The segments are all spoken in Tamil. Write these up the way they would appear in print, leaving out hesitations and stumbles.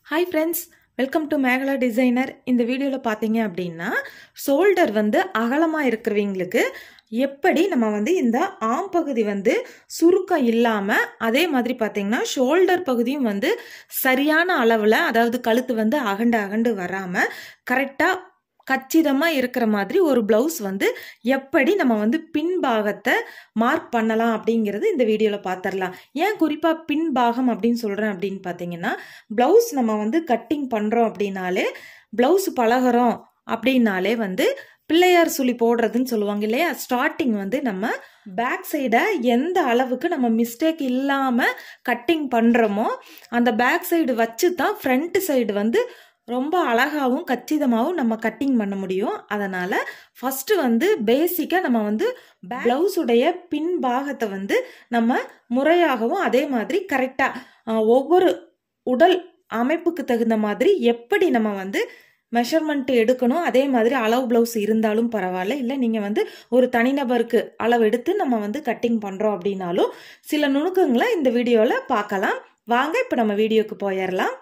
Hi friends, welcome to Meghala Designer. இந்த வீடியோல பாத்தீங்க அப்படின்னா ஷோல்டர் வந்து அகலமா இருக்கிறவங்களுக்கு எப்படி நம்ம வந்து இந்த ஆம் பகுதி வந்து சுருக்கம் இல்லாம அதே மாதிரி பாத்தீங்கன்னா ஷோல்டர் பகுதியும் வந்து சரியான அளவுல அதாவது கழுத்து வந்து அகண்டு வராம கரெக்டா கச்சிதமா இருக்கிற மாதிரி ஒரு பிளவுஸ் வந்து எப்படி நம்ம வந்து பின்பாகத்தை மார்க் பண்ணலாம் அப்படிங்கிறது இந்த வீடியோல பாத்திரலாம். ஏன் குறிப்பா பின்பாகம் அப்படின்னு சொல்றேன் அப்படின்னு பாத்தீங்கன்னா பிளவுஸ் நம்ம வந்து கட்டிங் பண்றோம் அப்படின்னாலே பிளவுஸ் பழகிறோம் அப்படின்னாலே வந்து பிள்ளையார் சுழி போடுறதுன்னு சொல்லுவாங்க இல்லையா. ஸ்டார்டிங் வந்து நம்ம பேக் சைடை எந்த அளவுக்கு நம்ம மிஸ்டேக் இல்லாம கட்டிங் பண்றோமோ அந்த பேக் சைடு வச்சு தான் ஃப்ரண்ட் சைடு வந்து ரொம்ப அழகாவும் கச்சிதமாகவும் நம்ம கட்டிங் பண்ண முடியும். அதனால ஃபர்ஸ்ட் வந்து பேசிக்கா நம்ம வந்து பிளவுஸுடைய பின் பாகத்தை வந்து நம்ம முறையாகவும் அதே மாதிரி கரெக்டா ஒவ்வொரு உடல் அமைப்புக்கு தகுந்த மாதிரி எப்படி நம்ம வந்து மெஷர்மெண்ட் எடுக்கணும். அதே மாதிரி அளவு பிளவுஸ் இருந்தாலும் பரவாயில்ல, இல்லை நீங்க வந்து ஒரு தனிநபருக்கு அளவு எடுத்து நம்ம வந்து கட்டிங் பண்றோம் அப்படின்னாலும் சில நுணுக்கங்களை இந்த வீடியோல பார்க்கலாம். வாங்க இப்ப நம்ம வீடியோக்கு போயிடலாம்.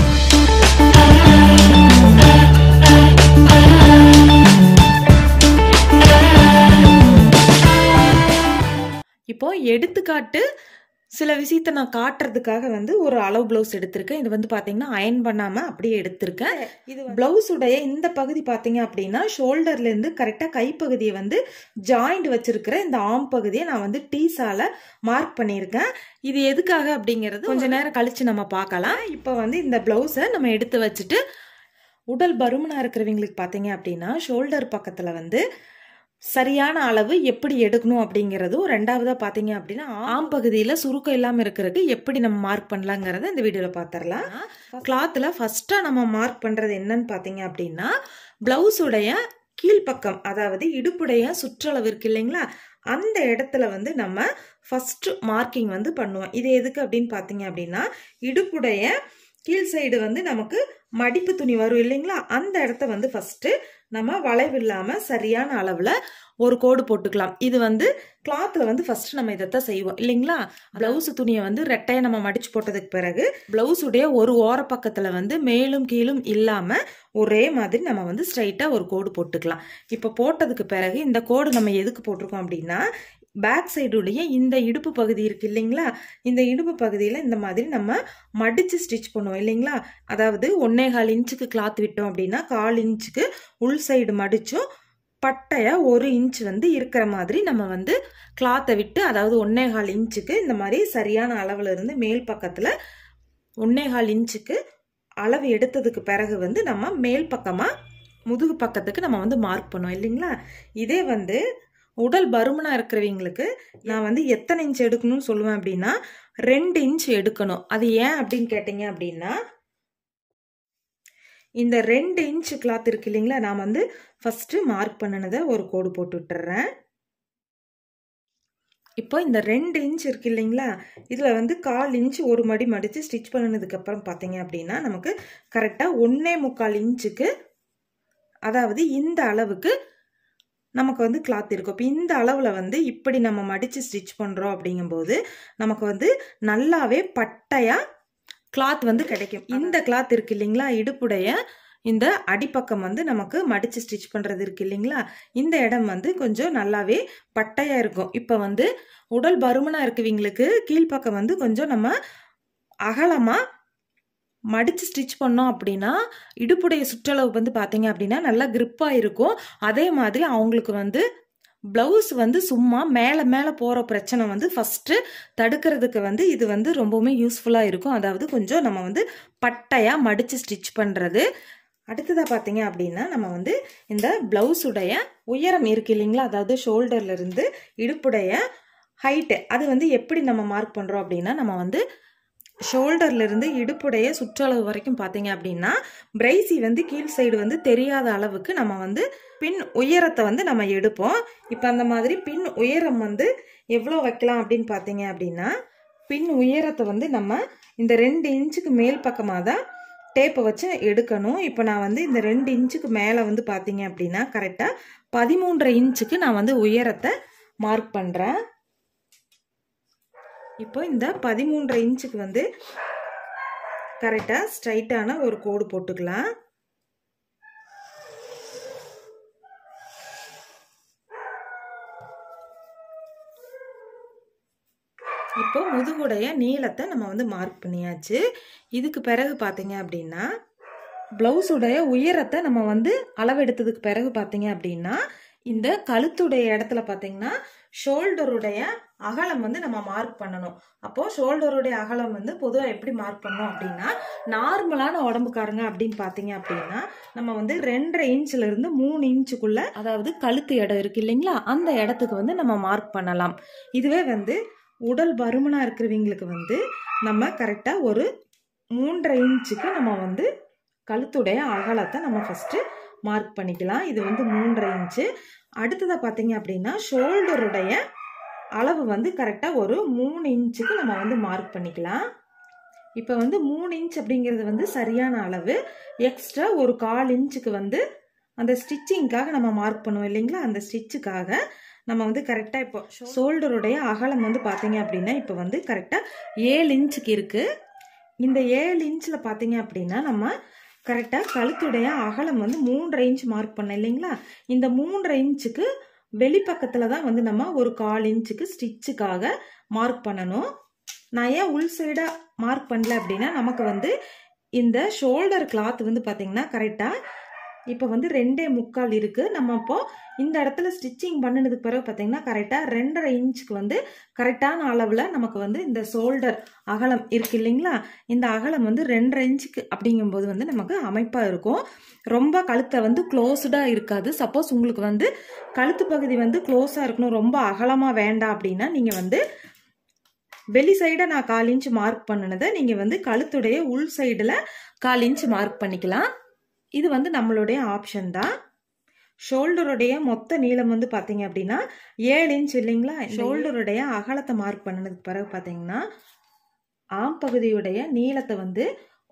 இப்போ எடுத்துக்காட்டு சில விஷயத்த நான் காட்டுறதுக்காக வந்து ஒரு அளவு பிளவுஸ் எடுத்திருக்கேன். இது வந்து பாத்தீங்கன்னா அயன் பண்ணாம அப்படியே எடுத்திருக்கேன். இது பிளவுஸுடைய இந்த பகுதி பாத்தீங்க அப்படின்னா ஷோல்டர்ல இருந்து கரெக்டா கைப்பகுதியை வந்து ஜாயிண்ட் வச்சிருக்கிற இந்த ஆம் பகுதியை நான் வந்து டீஸால மார்க் பண்ணியிருக்கேன். இது எதுக்காக அப்படிங்கிறது கொஞ்ச நேரம் கழிச்சு நம்ம பார்க்கலாம். இப்போ வந்து இந்த பிளவுஸை நம்ம எடுத்து வச்சுட்டு உடல் பருமனா இருக்கிறவங்களுக்கு பாத்தீங்க அப்படின்னா ஷோல்டர் பக்கத்துல வந்து சரியான அளவு எப்படி எடுக்கணும் அப்படிங்கறதும், ரெண்டாவதா பாத்தீங்க அப்படின்னா ஆம் பகுதியில சுருக்கம் இல்லாம இருக்கிறதுக்கு எப்படி நம்ம மார்க் பண்ணலாங்கிறத இந்த வீடியோல பாத்திரலாம். கிளாத்ல ஃபர்ஸ்டா நம்ம மார்க் பண்றது என்னன்னு பாத்தீங்க அப்படின்னா பிளவுஸுடைய கீழ்பக்கம் அதாவது இடுப்புடைய சுற்றளவு இருக்கு இல்லைங்களா, அந்த இடத்துல வந்து நம்ம ஃபர்ஸ்ட் மார்க்கிங் வந்து பண்ணுவோம். இது எதுக்கு அப்படின்னு பாத்தீங்க அப்படின்னா இடுப்புடைய கீழ் சைடு வந்து நமக்கு மடிப்பு துணி வரும் இல்லைங்களா, அந்த இடத்த வந்து ஃபர்ஸ்ட் நம்ம வளைவு இல்லாம சரியான அளவுல ஒரு கோடு போட்டுக்கலாம். இது வந்து கிளாத்ல வந்து ஃபர்ஸ்ட் நம்ம இதைத்தான் செய்வோம் இல்லைங்களா. பிளவுஸ் துணியை வந்து ரெட்டையை நம்ம மடிச்சு போட்டதுக்கு பிறகு பிளவுஸ் உடைய ஒரு ஓர பக்கத்துல வந்து மேலும் கீழும் இல்லாம ஒரே மாதிரி நம்ம வந்து ஸ்ட்ரைட்டா ஒரு கோடு போட்டுக்கலாம். இப்ப போட்டதுக்கு பிறகு இந்த கோடு நம்ம எதுக்கு போட்டிருக்கோம் அப்படின்னா பேக் சைடுடைய இந்த இடுப்பு பகுதி இருக்கு இல்லைங்களா, இந்த இடுப்பு பகுதியில இந்த மாதிரி நம்ம மடிச்சு ஸ்டிச் பண்ணுவோம் இல்லைங்களா. அதாவது 1.25 இன்ச்சுக்கு கிளாத் விட்டோம் அப்படின்னா 1/4 இன்ச்சுக்கு உள் சைடு மடிச்சும் பட்டையா 1 இன்ச் வந்து இருக்கிற மாதிரி நம்ம வந்து கிளாத்தை விட்டு அதாவது 1.25 இன்ச்சுக்கு இந்த மாதிரி சரியான அளவுல இருந்து மேல் பக்கத்துல 1.25 இன்ச்சுக்கு அளவு எடுத்ததுக்கு பிறகு வந்து நம்ம மேல் பக்கமா முதுகு பக்கத்துக்கு நம்ம வந்து மார்க் பண்ணுவோம் இல்லைங்களா. இதே வந்து உடல் பருமனா இருக்கிறவங்களுக்கு நான் வந்து எத்தனை இன்ச் எடுக்கணும்னு சொல்லுவேன் அப்படின்னா 2 இன்ச் எடுக்கணும். அது ஏன் அப்படின்னு கேட்டீங்க அப்படின்னா இந்த 2 இன்ச் கிளாத் இருக்கு இல்லைங்களா, நான் வந்து ஃபர்ஸ்ட் மார்க் பண்ணினதை ஒரு கோடு போட்டு விட்டுறேன். இப்போ இந்த 2 இன்ச் இருக்கு இல்லைங்களா, இதுல வந்து 1/4 இன்ச் ஒரு மடி மடிச்சு ஸ்டிச் பண்ணினதுக்கு அப்புறம் பாத்தீங்க அப்படின்னா நமக்கு கரெக்டா 1.25 இன்ச்சுக்கு அதாவது இந்த அளவுக்கு நமக்கு வந்து கிளாத் இருக்கும். இப்போ இந்த அளவுல வந்து இப்படி நம்ம மடிச்சு ஸ்டிச் பண்றோம் அப்படிங்கும்போது நமக்கு வந்து நல்லாவே பட்டையா கிளாத் வந்து கிடைக்கும். இந்த கிளாத் இருக்கு இல்லைங்களா, இடுப்புடைய இந்த அடிப்பக்கம் வந்து நமக்கு மடிச்சு ஸ்டிச் பண்றது இருக்கு இல்லைங்களா, இந்த இடம் வந்து கொஞ்சம் நல்லாவே பட்டையா இருக்கும். இப்ப வந்து உடல் பருமனா இருக்கவங்களுக்கு கீழ்ப்பக்கம் வந்து கொஞ்சம் நம்ம அகலமா மடிச்சு ஸ்டிச் பண்ணோம் அப்படின்னா இடுப்புடைய சுற்றளவு வந்து பாத்தீங்க அப்படின்னா நல்லா கிரிப்பா இருக்கும். அதே மாதிரி அவங்களுக்கு வந்து பிளவுஸ் வந்து சும்மா மேல போற பிரச்சனை வந்து ஃபர்ஸ்ட் தடுக்கிறதுக்கு வந்து இது வந்து ரொம்பவுமே யூஸ்ஃபுல்லா இருக்கும். அதாவது கொஞ்சம் நம்ம வந்து பட்டையா மடிச்சு ஸ்டிச் பண்றது. அடுத்ததா பாத்தீங்க அப்படின்னா நம்ம வந்து இந்த பிளவுஸ் உடைய உயரம் இருக்கு இல்லைங்களா, அதாவது ஷோல்டர்ல இருந்து இடுப்புடைய ஹைட் அது வந்து எப்படி நம்ம மார்க் பண்றோம் அப்படின்னா நம்ம வந்து ஷோல்டர்ல இருந்து இடுப்புடைய சுற்றளவு வரைக்கும் பாத்தீங்க அப்படின்னா பிரைசி வந்து கீழ் சைடு வந்து தெரியாத அளவுக்கு நம்ம வந்து பின் உயரத்தை வந்து நம்ம எடுப்போம். இப்ப அந்த மாதிரி பின் உயரம் வந்து எவ்வளவு வைக்கலாம் அப்படின்னு பாத்தீங்க அப்படின்னா பின் உயரத்தை வந்து நம்ம இந்த 2 இன்ச்சுக்கு மேல் பக்கமா தான் டேப்பை வச்சு எடுக்கணும். இப்போ நான் வந்து இந்த 2 இன்ச்சுக்கு மேல வந்து பாத்தீங்க அப்படின்னா கரெக்டா 13.5 இன்ச்சுக்கு நான் வந்து உயரத்தை மார்க் பண்றேன். இப்போ இந்த 13.5 இன்ச்சுக்கு வந்து கரெக்டாக ஸ்ட்ரைட்டான ஒரு கோடு போட்டுக்கலாம். இப்போ முதுகுடைய நீளத்தை நம்ம வந்து மார்க் பண்ணியாச்சு. இதுக்கு பிறகு பார்த்தீங்க அப்படின்னா ப்ளவுஸுடைய உயரத்தை நம்ம வந்து அளவெடுத்ததுக்கு பிறகு பார்த்தீங்க அப்படின்னா இந்த கழுத்துடைய இடத்துல பார்த்தீங்கன்னா ஷோல்டருடைய அகலம் வந்து நம்ம மார்க் பண்ணணும். அப்போ ஷோல்டருடைய அகலம் வந்து பொதுவாக எப்படி மார்க் பண்ணணும் அப்படின்னா நார்மலான உடம்புக்காரங்க அப்படின்னு பார்த்தீங்க அப்படின்னா நம்ம வந்து 2.5 இன்ச்ல இருந்து 3 இன்ச்சுக்குள்ள, அதாவது கழுத்து இடம் இருக்கு இல்லைங்களா, அந்த இடத்துக்கு வந்து நம்ம மார்க் பண்ணலாம். இதுவே வந்து உடல் பருமனா இருக்கிறவங்களுக்கு வந்து நம்ம கரெக்டா ஒரு 3.5 இன்ச்சுக்கு நம்ம வந்து கழுத்துடைய அகலத்தை நம்ம ஃபர்ஸ்ட் மார்க் பண்ணிக்கலாம். இது வந்து 3.5 இன்ச்சு. அடுத்ததா பார்த்தீங்க அப்படின்னா ஷோல்டருடைய அளவு வந்து கரெக்டா ஒரு 3 இன்ச்சுக்கு நம்ம வந்து மார்க் பண்ணிக்கலாம். இப்போ வந்து 3 இன்ச் அப்படிங்கிறது வந்து சரியான அளவு. எக்ஸ்ட்ரா ஒரு 1/4 இன்ச்சுக்கு வந்து அந்த ஸ்டிச்சிங்காக நம்ம மார்க் பண்ணுவோம் இல்லைங்களா, அந்த ஸ்டிச்சுக்காக நம்ம வந்து கரெக்டாக இப்போ ஷோல்டருடைய அகலம் வந்து பார்த்தீங்க அப்படின்னா இப்போ வந்து கரெக்டாக 7 இன்ச்சுக்கு இருக்கு. இந்த 7 இன்ச்சில் பார்த்தீங்க அப்படின்னா நம்ம கரெக்டாக கழுத்துடைய அகலம் வந்து 3.5 இன்ச் மார்க் பண்ண இல்லைங்களா, இந்த 3.5 இன்ச்சுக்கு வெளிப்பக்கத்தில் தான் வந்து நம்ம ஒரு 1/4 இன்ச்சுக்கு ஸ்டிச்சுக்காக மார்க் பண்ணணும். நான் ஏன் உள் சைடாக மார்க் பண்ணல அப்படின்னா நமக்கு வந்து இந்த ஷோல்டர் கிளாத் வந்து பார்த்தீங்கன்னா கரெக்டாக இப்போ வந்து 2.25 இருக்கு. நம்ம இப்போ இந்த இடத்துல ஸ்டிச்சிங் பண்ணினதுக்கு பிறகு பார்த்தீங்கன்னா கரெக்டாக 2.5 இன்ச்சுக்கு வந்து கரெக்டான அளவில் நமக்கு வந்து இந்த ஷோல்டர் அகலம் இருக்கு இல்லைங்களா, இந்த அகலம் வந்து 2.5 இன்ச்சுக்கு அப்படிங்கும்போது வந்து நமக்கு அமைப்பாக இருக்கும். ரொம்ப கழுத்தை வந்து க்ளோஸ்டாக இருக்காது. சப்போஸ் உங்களுக்கு வந்து கழுத்து பகுதி வந்து க்ளோஸாக இருக்கணும், ரொம்ப அகலமாக வேண்டாம் அப்படின்னா நீங்கள் வந்து வெளி சைடை நான் 1/4 இன்ச் மார்க் பண்ணினதை நீங்கள் வந்து கழுத்துடைய உள் சைடில் 1/4 இன்ச் மார்க் பண்ணிக்கலாம். இது வந்து நம்மளுடைய ஆப்ஷன் தான். ஷோல்டருடைய மொத்த நீளம் வந்து பார்த்தீங்க அப்படின்னா 7 இன்ச் இல்லைங்களா. ஷோல்டருடைய அகலத்தை மார்க் பண்ணதுக்கு பிறகு பார்த்தீங்கன்னா ஆம் பகுதியுடைய நீளத்தை வந்து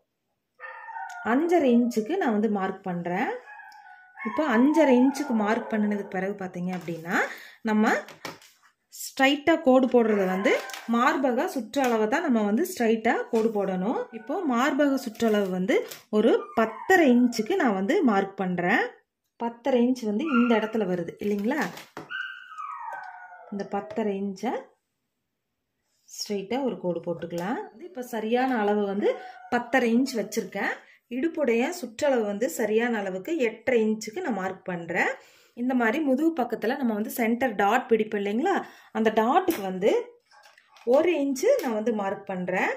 5.5 இன்ச்சுக்கு நான் வந்து மார்க் பண்ணுறேன். இப்போ 5.5 இன்ச்சுக்கு மார்க் பண்ணினதுக்கு பிறகு பார்த்தீங்க அப்படின்னா நம்ம ஸ்ட்ரைட்டாக கோடு போடுறது வந்து மார்பக சுற்றளவை தான் நம்ம வந்து ஸ்ட்ரைட்டாக கோடு போடணும். இப்போ மார்பக சுற்றளவு வந்து ஒரு 10.5 இன்ச்சுக்கு நான் வந்து மார்க் பண்ணுறேன். 10.5 இன்ச் வந்து இந்த இடத்துல வருது இல்லைங்களா, இந்த 10.5 இன்ச்சை ஸ்ட்ரைட்டாக ஒரு கோடு போட்டுக்கலாம். இப்போ சரியான அளவு வந்து 10.5 இன்ச் வச்சுருக்கேன். இடுப்புடைய சுற்றளவு வந்து சரியான அளவுக்கு 8.5 இன்ச்சுக்கு நான் மார்க் பண்ணுறேன். இந்த மாதிரி முதுகு பக்கத்தில் நம்ம வந்து சென்டர் டாட் பிடிப்போம் இல்லைங்களா, அந்த டாட்டுக்கு வந்து 1 இன்ச்சு நான் வந்து மார்க் பண்ணுறேன்.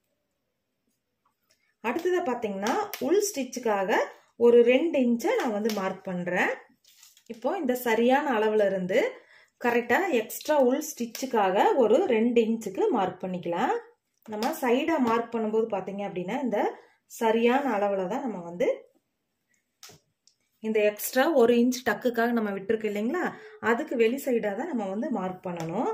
அடுத்ததாக பார்த்தீங்கன்னா உள் ஸ்டிச்சுக்காக ஒரு 2 இன்ச்சை நான் வந்து மார்க் பண்ணுறேன். இப்போ இந்த சரியான அளவில் இருந்து கரெக்டாக எக்ஸ்ட்ரா உள் ஸ்டிச்சுக்காக ஒரு 2 இன்ச்சுக்கு மார்க் பண்ணிக்கலாம். நம்ம சைடாக மார்க் பண்ணும்போது பார்த்தீங்க அப்படின்னா இந்த சரியான அளவில் தான் நம்ம வந்து இந்த எக்ஸ்ட்ரா 1 இன்ச் டக்குக்காக நம்ம விட்டுருக்கு இல்லைங்களா, அதுக்கு வெளி சைடாக தான் நம்ம வந்து மார்க் பண்ணணும்.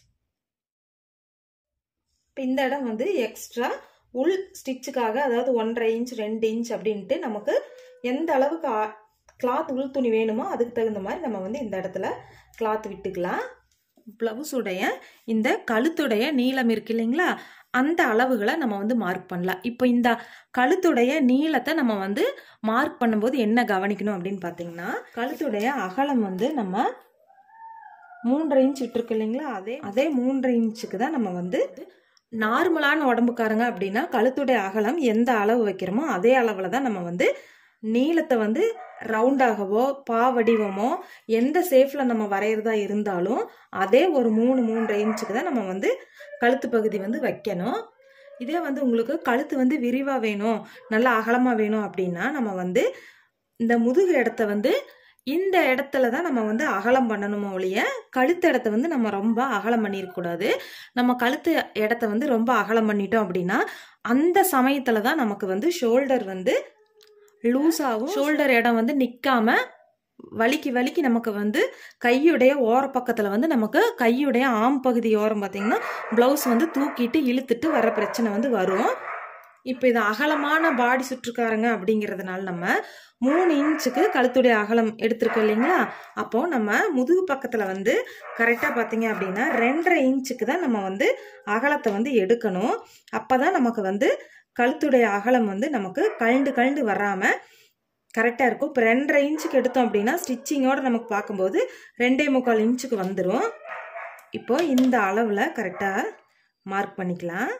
இப்போ இந்த இடம் வந்து எக்ஸ்ட்ரா உள் ஸ்டிச்சுக்காக, அதாவது 1.5 இன்ச் 2 இன்ச் அப்படின்ட்டு நமக்கு எந்த அளவுக்கு கிளாத் உள் துணி வேணுமோ அதுக்கு தகுந்த மாதிரி நம்ம வந்து இந்த இடத்துல கிளாத் விட்டுக்கலாம். பிளவுஸுடைய இந்த கழுத்துடைய நீளம் இருக்கு இல்லைங்களா, அந்த அளவுகளை நம்ம வந்து மார்க் பண்ணலாம். இப்போ இந்த கழுத்துடைய நீளத்தை நம்ம வந்து மார்க் பண்ணும்போது என்ன கவனிக்கணும் அப்படின்னு பார்த்தீங்கன்னா கழுத்துடைய அகலம் வந்து நம்ம 3.5 இன்ச் விட்டுருக்கு இல்லைங்களா, அதே 3.5 இன்ச்சுக்கு தான் நம்ம வந்து நார்மலான உடம்புக்காரங்க அப்படின்னா கழுத்துடைய அகலம் எந்த அளவு வைக்கிறோமோ அதே அளவில் தான் நம்ம வந்து நீளத்தை வந்து ரவுண்டாகவோ பாவடிவமோ எந்த ஷேப்ல நம்ம வரைகிறதா இருந்தாலும் அதே ஒரு 3.5 இன்ச்சுக்கு தான் நம்ம வந்து கழுத்து பகுதி வந்து வைக்கணும். இதே வந்து உங்களுக்கு கழுத்து வந்து விரிவா வேணும், நல்லா அகலமா வேணும் அப்படின்னா நம்ம வந்து இந்த முதுகு இடத்த வந்து இந்த இடத்துல தான் நம்ம வந்து அகலம் பண்ணணுமோ ஒழிய கழுத்து இடத்த வந்து நம்ம ரொம்ப அகலம் பண்ணிருக்கூடாது. நம்ம கழுத்து இடத்த வந்து ரொம்ப அகலம் பண்ணிட்டோம் அப்படின்னா அந்த சமயத்துல தான் நமக்கு வந்து ஷோல்டர் வந்து லூஸ் ஆகும். ஷோல்டர் இடம் வந்து நிக்காம வலிக்கு நமக்கு வந்து கையுடைய ஓர பக்கத்துல வந்து நமக்கு கையுடைய ஆம் பகுதி ஓரம் பார்த்தீங்கன்னா பிளவுஸ் வந்து தூக்கிட்டு இழுத்துட்டு வர பிரச்சனை வந்து வரும். இப்போ இது அகலமான பாடி சுற்றுக்காரங்க அப்படிங்கிறதுனால நம்ம 3 இன்ச்சுக்கு கழுத்துடைய அகலம் எடுத்திருக்கோம் இல்லைங்களா, அப்போ நம்ம முதுகு பக்கத்துல வந்து கரெக்டா பார்த்தீங்க அப்படின்னா 2.5 இன்ச்சுக்கு தான் நம்ம வந்து அகலத்தை வந்து எடுக்கணும். அப்பதான் நமக்கு வந்து கழுத்துடைய அகலம் வந்து நமக்கு கழண்டு வராமல் கரெக்டாக இருக்கும். இப்போ 2.5 இன்ச்சுக்கு எடுத்தோம் அப்படின்னா ஸ்டிச்சிங்கோடு நமக்கு பார்க்கும்போது 2.25 இன்ச்சுக்கு வந்துடும். இப்போ இந்த அளவில் கரெக்டாக மார்க் பண்ணிக்கலாம்.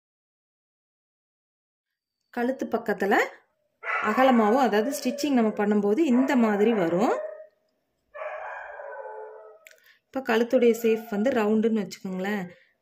கழுத்து பக்கத்தில் அகலமாகவும், அதாவது ஸ்டிச்சிங் நம்ம பண்ணும்போது இந்த மாதிரி வரும். இப்போ கழுத்துடைய ஷேப் வந்து ரவுண்டுன்னு வச்சுக்கோங்களேன்.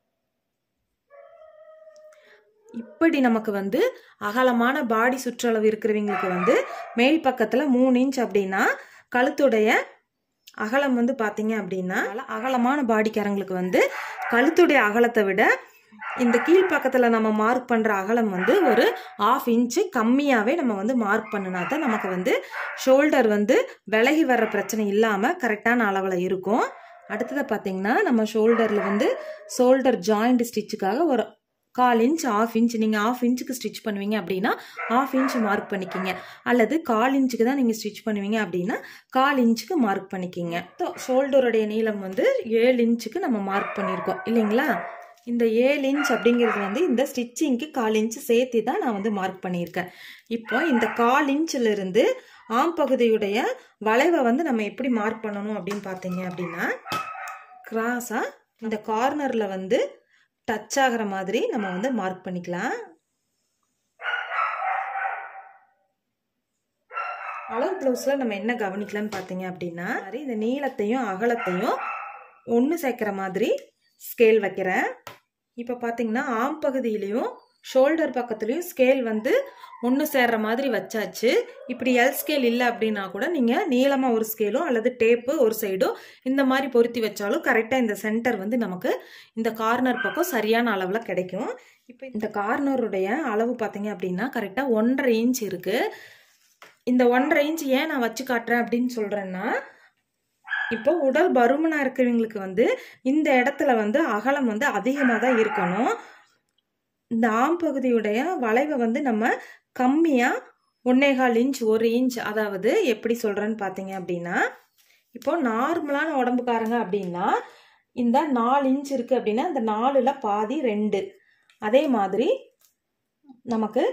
இப்படி நமக்கு வந்து அகலமான பாடி சுற்றளவு இருக்கிறவங்களுக்கு வந்து மேல் பக்கத்தில் 3 இன்ச் அப்படின்னா கழுத்துடைய அகலம் வந்து பார்த்தீங்க அப்படின்னா அகலமான பாடிக்காரங்களுக்கு வந்து கழுத்துடைய அகலத்தை விட இந்த கீழ்ப்பக்கத்தில் நம்ம மார்க் பண்ணுற அகலம் வந்து ஒரு 1/2 இன்ச்சு கம்மியாகவே நம்ம வந்து மார்க் பண்ணினா தான் நமக்கு வந்து ஷோல்டர் வந்து விலகி வர்ற பிரச்சனை இல்லாமல் கரெக்டான அளவில் இருக்கும். அடுத்ததை பார்த்தீங்கன்னா நம்ம ஷோல்டரில் வந்து ஷோல்டர் ஜாயிண்ட் ஸ்டிச்சுக்காக ஒரு 1/4 இன்ச் 1/2 இன்ச் நீங்கள் 1/2 இன்ச்சுக்கு ஸ்டிச் பண்ணுவீங்க அப்படின்னா 1/2 இன்ச் மார்க் பண்ணிக்கிங்க. அல்லது 1/4 இன்ச்சுக்கு தான் நீங்கள் ஸ்டிச் பண்ணுவீங்க அப்படின்னா 1/4 இன்ச்சுக்கு மார்க் பண்ணிக்கிங்க. ஷோல்டருடைய நீளம் வந்து 7 இன்ச்சுக்கு நம்ம மார்க் பண்ணியிருக்கோம் இல்லைங்களா. இந்த 7 இன்ச் அப்படிங்கிறது வந்து இந்த ஸ்டிச்சிங்க்கு 1/4 இன்ச்சு சேர்த்து தான் நான் வந்து மார்க் பண்ணியிருக்கேன். இப்போ இந்த 1/4 இன்ச்சிலிருந்து ஆம் பகுதியுடைய வளைவை வந்து நம்ம எப்படி மார்க் பண்ணணும் அப்படின்னு பார்த்தீங்க அப்படின்னா கிராஸாக இந்த கார்னரில் வந்து டச் ஆகிற மாதிரி நம்ம வந்து மார்க் பண்ணிக்கலாம். அளவு ப்ளவுஸில் நம்ம என்ன கவனிக்கலான்னு பார்த்தீங்க அப்படின்னா இந்த நீளத்தையும் அகலத்தையும் ஒன்று சேர்க்குற மாதிரி ஸ்கேல் வைக்கிறேன். இப்போ பார்த்தீங்கன்னா ஆம் பகுதியிலையும் ஷோல்டர் பக்கத்துலேயும் ஸ்கேல் வந்து ஒன்று சேர்ற மாதிரி வச்சாச்சு. இப்படி எல் ஸ்கேல் இல்லை அப்படின்னா கூட நீங்கள் நீளமாக ஒரு ஸ்கேலோ அல்லது டேப்பு ஒரு சைடோ இந்த மாதிரி பொருத்தி வச்சாலும் கரெக்டாக இந்த சென்டர் வந்து நமக்கு இந்த கார்னர் பக்கம் சரியான அளவில் கிடைக்கும். இப்போ இந்த கார்னருடைய அளவு பார்த்தீங்க அப்படின்னா கரெக்டாக 1.5 இன்ச் இருக்குது. இந்த 1.5 இன்ச் ஏன் நான் வச்சு காட்டுறேன் அப்படின்னு சொல்கிறேன்னா இப்போ உடல் பருமனாக இருக்கிறவங்களுக்கு வந்து இந்த இடத்துல வந்து அகலம் வந்து அதிகமாக தான் இருக்கணும். இந்த ஆம் பகுதியுடைய வளைவை வந்து நம்ம கம்மியாக 1.25 இன்ச் 1 இன்ச், அதாவது எப்படி சொல்கிறேன்னு பார்த்தீங்க அப்படின்னா இப்போ நார்மலான உடம்புக்காரங்க அப்படின்னா இந்த 4 இன்ச் இருக்குது அப்படின்னா இந்த 4ல் பாதி 2. அதே மாதிரி நமக்கு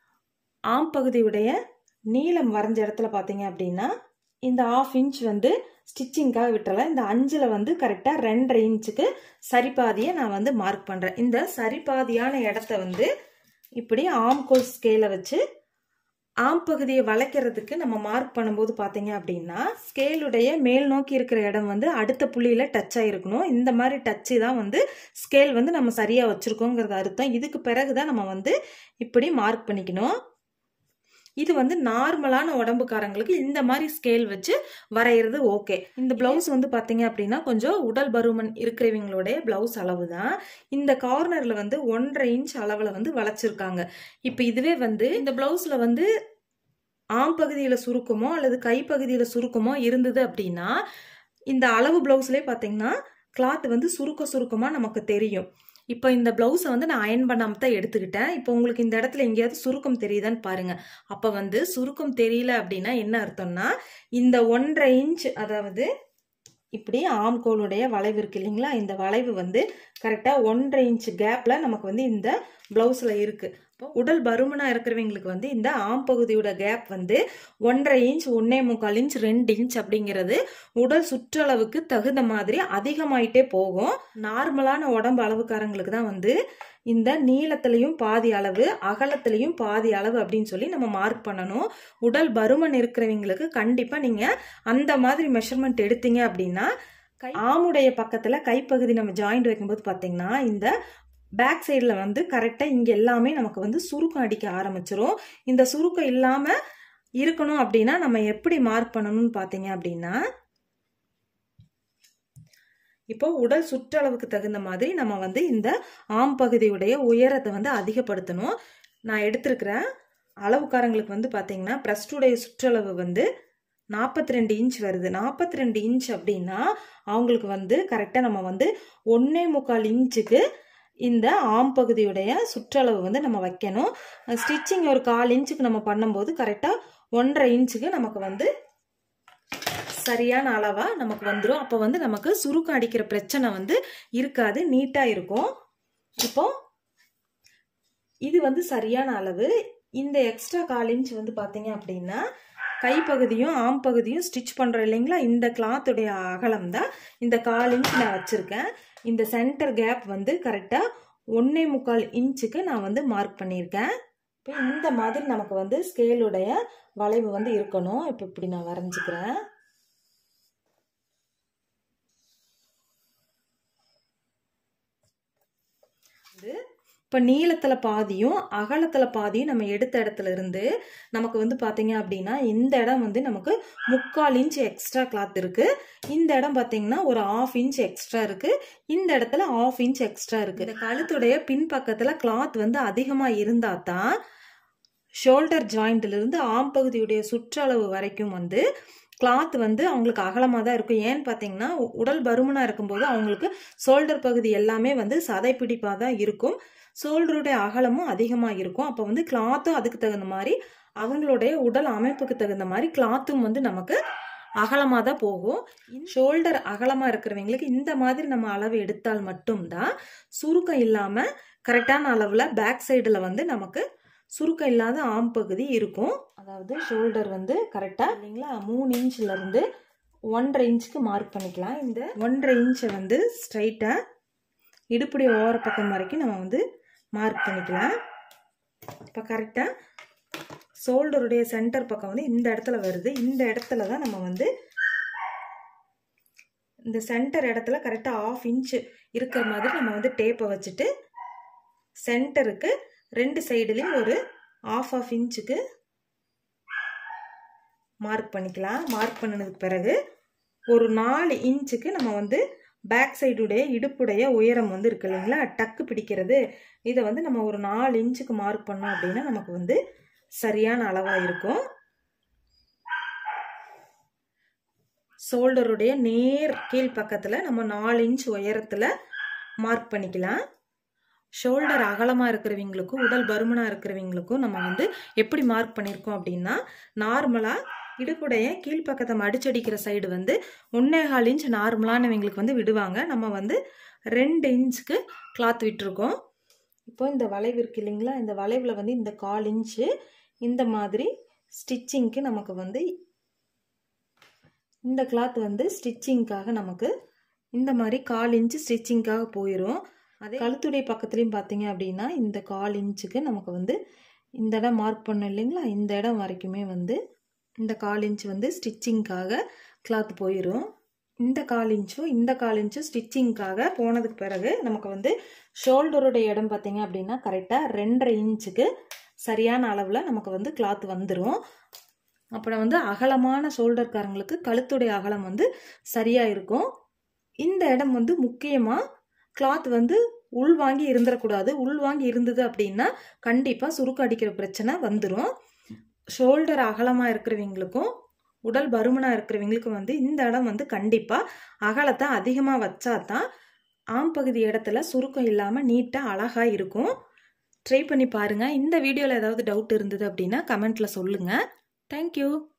ஆம் பகுதியுடைய நீளம் வரைஞ்ச இடத்துல பார்த்தீங்க அப்படின்னா இந்த 1/2 இன்ச் வந்து ஸ்டிச்சிங்காக விட்டுறலாம். இந்த 5ல் வந்து கரெக்டாக 2.5 இன்ச்சுக்கு சரிபாதியை நான் வந்து மார்க் பண்ணுறேன். இந்த சரிபாதியான இடத்த வந்து இப்படி ஆம்கோல் ஸ்கேலை வச்சு ஆம் பகுதியை வளைக்கிறதுக்கு நம்ம மார்க் பண்ணும்போது பார்த்தீங்க அப்படின்னா ஸ்கேலுடைய மேல் நோக்கி இருக்கிற இடம் வந்து அடுத்த புள்ளியில் டச் ஆகிருக்கணும். இந்த மாதிரி டச்சு தான் வந்து ஸ்கேல் வந்து நம்ம சரியாக வச்சுருக்கோங்கிறது அர்த்தம். இதுக்கு பிறகு தான் நம்ம வந்து இப்படி மார்க் பண்ணிக்கணும். இது வந்து நார்மலான உடம்புக்காரங்களுக்கு இந்த மாதிரி ஸ்கேல் வச்சு வரைகிறது ஓகே. இந்த பிளவுஸ் வந்து பார்த்தீங்க அப்படின்னா கொஞ்சம் உடல் பருமன் இருக்கிறவங்களுடைய பிளவுஸ் அளவு தான். இந்த கார்னரில் வந்து 1.5 இன்ச் அளவில் வந்து வளைச்சிருக்காங்க. இப்போ இதுவே வந்து இந்த பிளவுஸில் வந்து ஆம் பகுதியில் சுருக்கமோ அல்லது கைப்பகுதியில் சுருக்கமோ இருந்தது அப்படின்னா இந்த அளவு பிளவுஸ்லேயே பார்த்தீங்கன்னா கிளாத் வந்து சுருக்கமாக நமக்கு தெரியும். இப்போ இந்த பிளவுஸை வந்து நான் அயன் பண்ணாமல் தான் எடுத்துக்கிட்டேன். இப்போ உங்களுக்கு இந்த இடத்துல எங்கேயாவது சுருக்கம் தெரியுதான்னு பாருங்க. அப்போ வந்து சுருக்கம் தெரியல அப்படின்னா என்ன அர்த்தம்னா இந்த 1.5 இன்ச், அதாவது இப்படி ஆம்கோலுடைய வளைவு இருக்கு இல்லைங்களா, இந்த வளைவு வந்து கரெக்டாக 1.5 இன்ச் கேப்பில் நமக்கு வந்து இந்த பிளவுஸில் இருக்குது. இப்போ உடல் பருமனாக இருக்கிறவங்களுக்கு வந்து இந்த ஆம் பகுதியோட கேப் வந்து 1.5 இன்ச் 1.25 இன்ச் 2 இன்ச் அப்படிங்கிறது உடல் சுற்றளவுக்கு தகுந்த மாதிரி அதிகமாயிட்டே போகும். நார்மலான உடம்பு அளவுக்காரங்களுக்கு தான் வந்து இந்த நீளத்திலையும் பாதி அளவு அகலத்திலையும் பாதி அளவு அப்படின்னு சொல்லி நம்ம மார்க் பண்ணணும். உடல் பருமன் இருக்கிறவங்களுக்கு கண்டிப்பாக நீங்கள் அந்த மாதிரி மெஷர்மெண்ட் எடுத்தீங்க அப்படின்னா ஆமுடைய பக்கத்தில் கைப்பகுதி நம்ம ஜாயிண்ட் வைக்கும்போது பார்த்தீங்கன்னா இந்த பேக் சைடில் வந்து கரெக்டாக இங்கே எல்லாமே நமக்கு வந்து சுருக்கம் அடிக்க ஆரம்பிச்சிரும். இந்த சுருக்கம் இல்லாமல் இருக்கணும் அப்படின்னா நம்ம எப்படி மார்க் பண்ணணும்னு பார்த்தீங்க அப்படின்னா இப்போ உடல் சுற்றளவுக்கு தகுந்த மாதிரி நம்ம வந்து இந்த ஆம் பகுதியுடைய உயரத்தை வந்து அதிகப்படுத்தணும். நான் எடுத்திருக்கிற அளவுக்காரங்களுக்கு வந்து பார்த்தீங்கன்னா பிரஸ்டுடைய சுற்றளவு வந்து 42 இன்ச் வருது. 42 இன்ச் அப்படின்னா அவங்களுக்கு வந்து கரெக்டாக நம்ம வந்து 1.25 இன்ச்சுக்கு இந்த ஆம் பகுதியுடைய சுற்றளவு வந்து நம்ம வைக்கணும். ஸ்டிச்சிங் ஒரு 1/4 இன்ச்சுக்கு நம்ம பண்ணும்போது கரெக்டாக 1.5 இன்ச்சுக்கு நமக்கு வந்து சரியான அளவாக நமக்கு வந்துடும். அப்போ வந்து நமக்கு சுருக்கம் அடிக்கிற பிரச்சனை வந்து இருக்காது, நீட்டாக இருக்கும். இப்போ இது வந்து சரியான அளவு. இந்த எக்ஸ்ட்ரா 1/4 இன்ச் வந்து பார்த்தீங்க அப்படின்னா கைப்பகுதியும் ஆம் பகுதியும் ஸ்டிச் பண்ணுறோம் இல்லைங்களா, இந்த கிளாத்துடைய அகலம் தான் இந்த 1/4 இன்ச் நான் வச்சுருக்கேன். இந்த சென்டர் கேப் வந்து கரெக்டாக 1.25 இன்ச்சுக்கு நான் வந்து மார்க் பண்ணியிருக்கேன். இப்போ இந்த மாதிரி நமக்கு வந்து ஸ்கேலுடைய வளைவு வந்து இருக்கணும். இப்போ இப்படி நான் வரைஞ்சிக்கிறேன். இப்போ நீளத்தில் பாதியும் அகலத்தில் பாதியும் நம்ம எடுத்த இடத்துல இருந்து நமக்கு வந்து பார்த்தீங்க அப்படின்னா இந்த இடம் வந்து நமக்கு 3/4 இன்ச் எக்ஸ்ட்ரா கிளாத் இருக்கு. இந்த இடம் பார்த்தீங்கன்னா ஒரு 1/2 இன்ச் எக்ஸ்ட்ரா இருக்கு. இந்த இடத்துல 1/2 இன்ச் எக்ஸ்ட்ரா இருக்கு. இந்த கழுத்துடைய பின்பக்கத்தில் கிளாத் வந்து அதிகமாக இருந்தால் தான் ஷோல்டர் ஜாயிண்ட்லேருந்து ஆம் பகுதியுடைய சுற்றளவு வரைக்கும் வந்து கிளாத் வந்து அவங்களுக்கு அகலமாக தான் இருக்கும். ஏன்னு பார்த்தீங்கன்னா உடல் பருமனாக இருக்கும்போது அவங்களுக்கு ஷோல்டர் பகுதி எல்லாமே வந்து சதைப்பிடிப்பாக தான் இருக்கும். ஷோல்டருடைய அகலமும் அதிகமாக இருக்கும். அப்போ வந்து கிளாத்தும் அதுக்கு தகுந்த மாதிரி அவங்களுடைய உடல் அமைப்புக்கு தகுந்த மாதிரி கிளாத்தும் வந்து நமக்கு அகலமாக தான் போகும். ஷோல்டர் அகலமாக இருக்கிறவங்களுக்கு இந்த மாதிரி நம்ம அளவு எடுத்தால் மட்டும்தான் சுருக்கம் இல்லாமல் கரெக்டான அளவில் பேக் சைடில் வந்து நமக்கு சுருக்கம் இல்லாத ஆம் பகுதி இருக்கும். அதாவது ஷோல்டர் வந்து கரெக்டாக இல்லைங்களா 3 இன்ச்லேருந்து 1.5 இன்ச்சுக்கு மார்க் பண்ணிக்கலாம். இந்த 1.5 இன்ச்சை வந்து ஸ்ட்ரைட்டாக இடுப்புடைய ஓர பக்கம் வரைக்கும் நம்ம வந்து மார்க் பண்ணிக்கலாம். இப்போ கரெக்டாக ஷோல்டருடைய சென்டர் பக்கம் வந்து இந்த இடத்துல வருது. இந்த இடத்துல தான் நம்ம வந்து இந்த சென்டர் இடத்துல கரெக்டாக 1/2 இன்ச்சு இருக்கிற மாதிரி நம்ம வந்து டேப்பை வச்சுட்டு சென்டருக்கு 2 சைடுலையும் ஒரு 1/2 இன்ச்சுக்கு மார்க் பண்ணிக்கலாம். மார்க் பண்ணினதுக்கு பிறகு ஒரு 4 இன்ச்சுக்கு நம்ம வந்து பேக் சைடுடைய இடுப்புடைய உயரம் வந்து இருக்கு இல்லைங்களா, டக்கு பிடிக்கிறது, இதை வந்து நம்ம ஒரு 4 இன்ச்சுக்கு மார்க் பண்ணோம் அப்படின்னா நமக்கு வந்து சரியான அளவாக இருக்கும். ஷோல்டருடைய நேர் கீழ் பக்கத்தில் நம்ம 4 இன்ச் உயரத்தில் மார்க் பண்ணிக்கலாம். ஷோல்டர் அகலமாக இருக்கிறவங்களுக்கும் உடல் பருமனாக இருக்கிறவங்களுக்கும் நம்ம வந்து எப்படி மார்க் பண்ணியிருக்கோம் அப்படின்னா நார்மலாக இடுப்புடைய கீழ்ப்பக்கத்தை மடிச்சடிக்கிற சைடு வந்து 1.25 இன்ச் நார்மலானவங்களுக்கு வந்து விடுவாங்க. நம்ம வந்து 2 இன்ச்சுக்கு கிளாத் விட்டுருக்கோம். இப்போ இந்த வளைவு இருக்கு இல்லைங்களா, இந்த வளைவில் வந்து இந்த 1/4 இன்ச்சு இந்த மாதிரி ஸ்டிச்சிங்க்கு நமக்கு வந்து இந்த கிளாத் வந்து ஸ்டிச்சிங்காக நமக்கு இந்த மாதிரி 1/4 இன்ச்சு ஸ்டிச்சிங்காக போயிடும். அதே கழுத்துடைய பக்கத்துலையும் பார்த்தீங்க அப்படின்னா இந்த 1/4 இன்ச்சுக்கு நமக்கு வந்து இந்த இடம் மார்க் பண்ணோம் இல்லைங்களா, இந்த இடம் வரைக்குமே வந்து இந்த 1/4 இன்ச் வந்து ஸ்டிச்சிங்காக கிளாத் போயிடும். இந்த 1/4 இன்ச்சும் இந்த 1/4 இன்ச்சும் ஸ்டிச்சிங்காக போனதுக்கு பிறகு நமக்கு வந்து ஷோல்டருடைய இடம் பார்த்தீங்க அப்படின்னா கரெக்டாக 2.5 இன்ச்சுக்கு சரியான அளவில் நமக்கு வந்து கிளாத் வந்துடும். அப்புறம் வந்து அகலமான ஷோல்டர்காரங்களுக்கு கழுத்துடைய அகலம் வந்து சரியாக இருக்கும். இந்த இடம் வந்து முக்கியமாக கிளாத் வந்து உள்வாங்கி இருந்துடக்கூடாது. உள்வாங்கி இருந்தது அப்படின்னா கண்டிப்பாக சுருக்கம் அடிக்கிற பிரச்சனை வந்துடும். ஷோல்டர் அகலமாக இருக்கிறவங்களுக்கும் உடல் பருமனாக இருக்கிறவங்களுக்கும் வந்து இந்த இடம் வந்து கண்டிப்பாக அகலத்தை அதிகமாக வச்சா தான் ஆம் பகுதி இடத்துல சுருக்கம் இல்லாமல் நீட்டாக அழகாக இருக்கும். ட்ரை பண்ணி பாருங்கள். இந்த வீடியோவில் ஏதாவது டவுட் இருந்தது அப்படின்னா கமெண்ட்டில் சொல்லுங்கள். தேங்க்யூ.